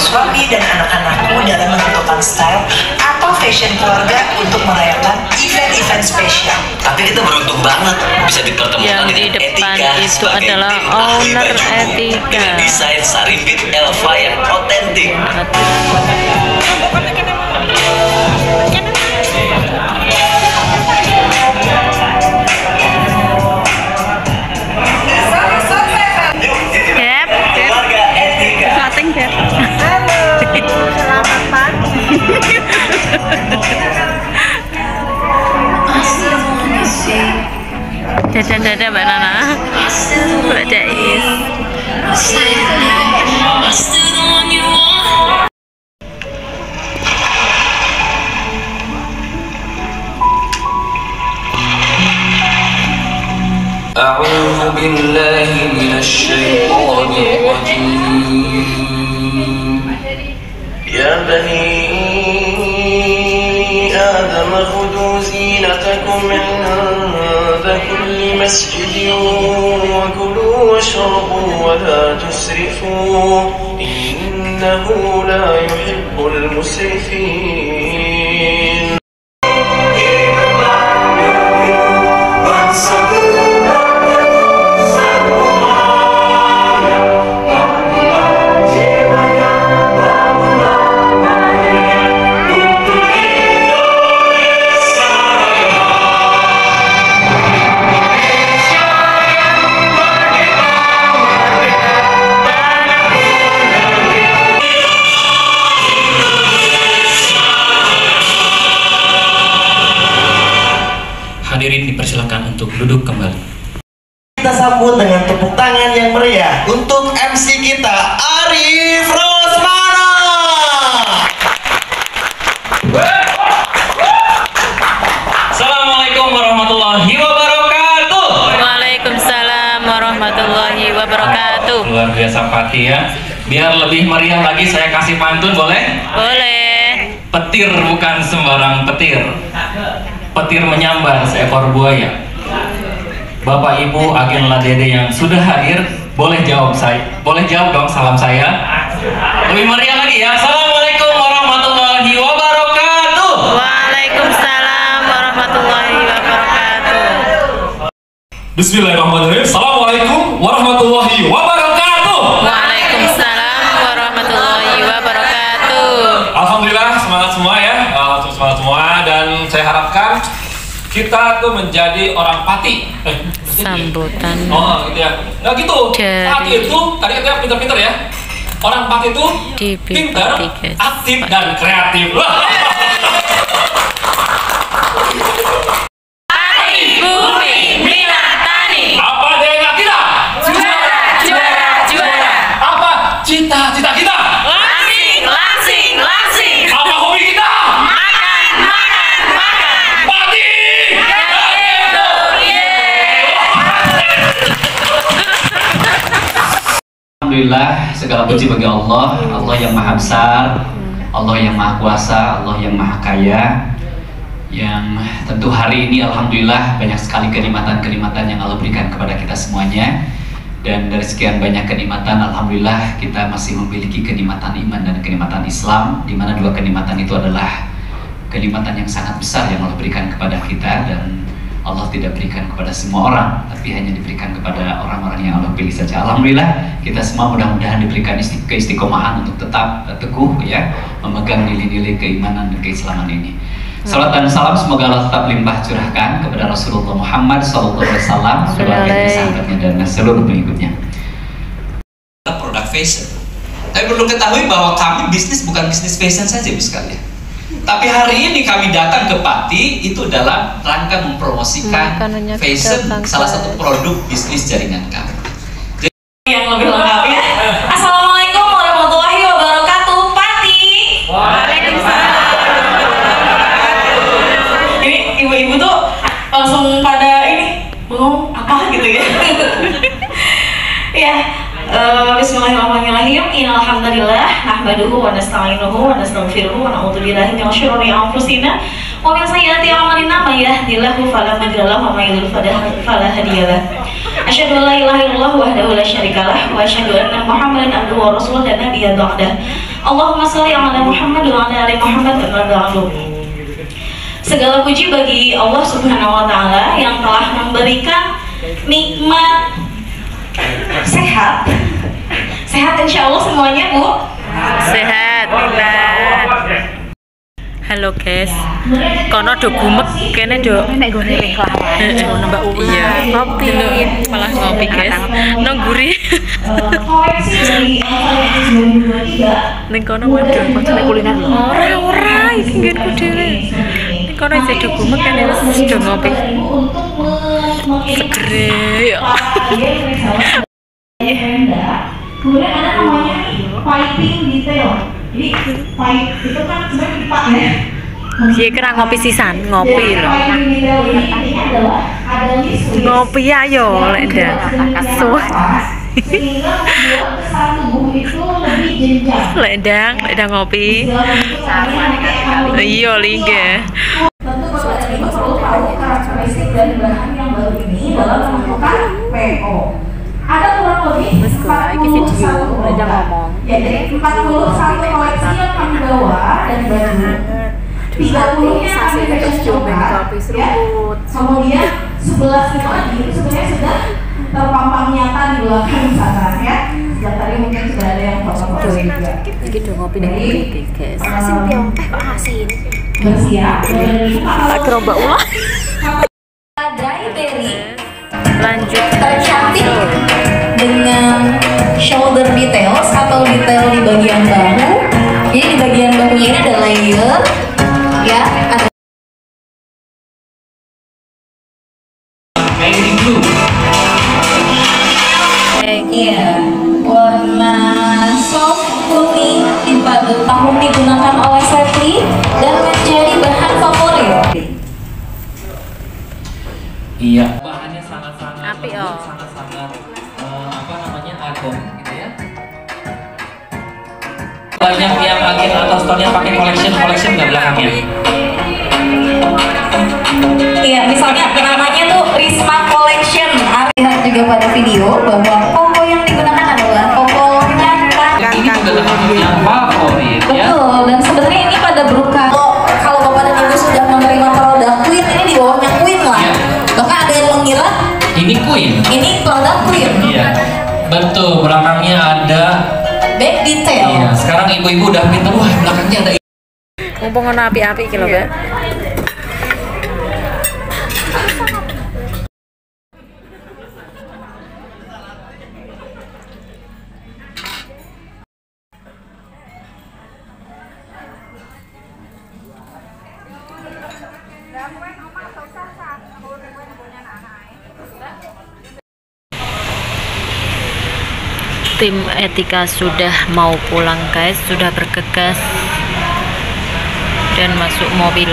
suami dan anak-anakku dalam menentukan style atau fashion keluarga untuk merayakan event-event spesial. Tapi kita beruntung banget bisa dipertemukan Yang di dengan depan Etika itu sebagai adalah tim ahli owner baju Etika. dengan desain sari fit Elva yang otentik. Keluarga Etika. Halo, selamat pagi. Dadah Mbak Nana, Mbak Dais. أعوذ بالله من الشيطان الرجيم يا بني آدم خذوا زينتكم عند كل مسجد وكلوا واشربوا ولا تسرفوا إنه لا يحب المسرفين. Hadirin dipersilakan untuk duduk kembali. Kita sambut dengan tepuk tangan yang meriah untuk MC kita, Arif Rosmana. Assalamualaikum warahmatullahi wabarakatuh. Waalaikumsalam warahmatullahi wabarakatuh. Luar biasa Pati ya. Biar lebih meriah lagi saya kasih pantun boleh? Boleh. Petir bukan sembarang petir. Petir menyambar seekor buaya. Bapak Ibu agen Ladede yang sudah hadir, boleh jawab dong salam saya. Lebih meriah lagi ya. Assalamualaikum warahmatullahi wabarakatuh. Waalaikumsalam warahmatullahi wabarakatuh. Bismillahirrahmanirrahim. Assalamualaikum warahmatullahi wabarakatuh. Waalaikumsalam warahmatullahi wabarakatuh. Alhamdulillah semangat semua ya, semangat semua, dan saya harapkan kita tuh menjadi orang Pati. Sambutan. Oh gitu ya. Nah gitu. Dari- Pati itu tadi katanya pinter-pinter ya. Orang Pati itu Di pinter, P3, aktif dan kreatif. Pati Bumi Minatani. Apa daya kita? Juara. Apa cita-cita kita? Langsing. Apa hobi kita? Makan. Pati. Alhamdulillah, segala puji bagi Allah, Allah yang maha besar, Allah yang maha kuasa, Allah yang maha kaya, yang tentu hari ini Alhamdulillah banyak sekali kenikmatan-kenikmatan yang Allah berikan kepada kita semuanya. Dan dari sekian banyak kenikmatan, Alhamdulillah kita masih memiliki kenikmatan iman dan kenikmatan Islam, di mana dua kenikmatan itu adalah kenikmatan yang sangat besar yang Allah berikan kepada kita, dan Allah tidak berikan kepada semua orang, tapi hanya diberikan kepada orang-orang yang Allah pilih saja. Alhamdulillah kita semua mudah-mudahan diberikan keistiqomahan untuk tetap teguh ya memegang nilai-nilai keimanan dan keislaman ini. Salat dan salam semoga Allah tetap limpah curahkan kepada Rasulullah Muhammad SAW, keluarga sahabatnya dan seluruh pengikutnya. Produk fashion. Tapi perlu ketahui bahwa kami bisnis bukan bisnis fashion saja Bu sekalian. Tapi hari ini kami datang ke Pati itu dalam rangka mempromosikan Makanannya fashion, kita salah satu produk bisnis jaringan kami. Yang lebih lengkapnya. Assalamualaikum warahmatullahi wabarakatuh. Pati. Waalaikumsalam. Ini ibu-ibu tuh langsung pada ini bengong apa gitu ya. Ya. Bismillahirrahmanirrahim. Innalhamdulillah nahmaduhu wa nasta'inuhu wa nastaghfiruhu wa na'udzu billahi min syururi anfusina Wa min sayyiati a'malina may yahdihillahu fala mudilla lahu wa may yudlil fala hadiya lahu. Asyhadu an la ilaha illallah wahdahu la syarikalah wa asyhadu anna Muhammadan abduhu wa rasuluhu la nabiyya ba'dah. Allahumma shalli ala Muhammad wa ala ali Muhammad amma ba'du. Segala puji bagi Allah Subhanahu wa taala yang telah memberikan nikmat sehat. Sehat insya Allah semuanya, Bu. Sehat. Halo guys, kono do gumek kene do nek gone lah. Mbak Uwa. Iya, ngopi. Malah ngopi guys. Nang guri. Ning kono waduh pocone kuliner. Ora iki nggenku dhewe. Ning kono isih do gumek kene wis do ngopi. Segere ya. Kemudian ada namanya piping detail. Jadi pipe itu kan sebenarnya pipa ya. Iya kira ngopi sisan, ngopi loh. Piping detail ini adalah ada list Ngopi ayo lek ndak. sehingga membuat kesan tubuh itu lebih jenjang. Lek ndang ngopi. Iya lingge. Tentu Bapak Ibu perlu tahu karakteristik dari bahan yang baru ini dalam menentukan PO. Ada kurang lebih 41 ya, jadi 41 koleksi yang kami bawa dari baju. 30-nya kami diusulkan, ya. Kemudian 11 lagi itu sebenarnya sudah terpampang nyata di belakang sana, ya. Sejak tadi mungkin sudah ada yang foto-foto juga. Iki do ngopi ning guys. Asin pion, asin. Bersiap. Tak kira Mbak Ula. Daiberry Lanjut tercantik dengan shoulder details atau detail di bagian bahu. Jadi di bagian bahunya ini ada layer, ya. Ada Navy blue. iya, warna soft kuning tahun digunakan oleh Sepli dan menjadi bahan favorit. Iya. Bahannya sangat-sangat Api, lembut, oh. sangat-sangat apa namanya adem gitu ya. Banyak yang agen atau store-nya pakai collection nggak belakangnya? Iya, misalnya namanya tuh Risma Collection. Lihat juga pada video bahwa koko yang digunakan adalah koko nyata. Ini adalah yang favorit ya. Betul, dan sebenarnya ini pada berupa kalau Bapak dan Ibu sudah menerima produk Queen, ini di bawahnya Queen lah. Iya. Bahkan ada yang mengira Ini Queen. ini produk Queen. Iya. Betul, belakangnya ada. Back detail. Iya. Sekarang ibu-ibu udah pintar. Wah, belakangnya ada. mumpung ono api-api iki lho, Mbak. Tim etika sudah mau pulang guys, sudah bergegas dan masuk mobil.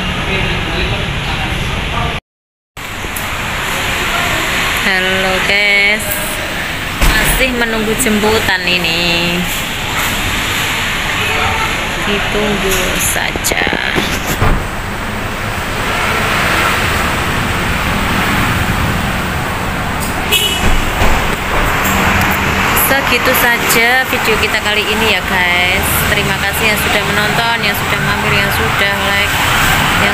Halo guys, masih menunggu jemputan ini, ditunggu saja. Segitu saja video kita kali ini ya guys. Terima kasih yang sudah menonton, yang sudah mampir, yang sudah like, yang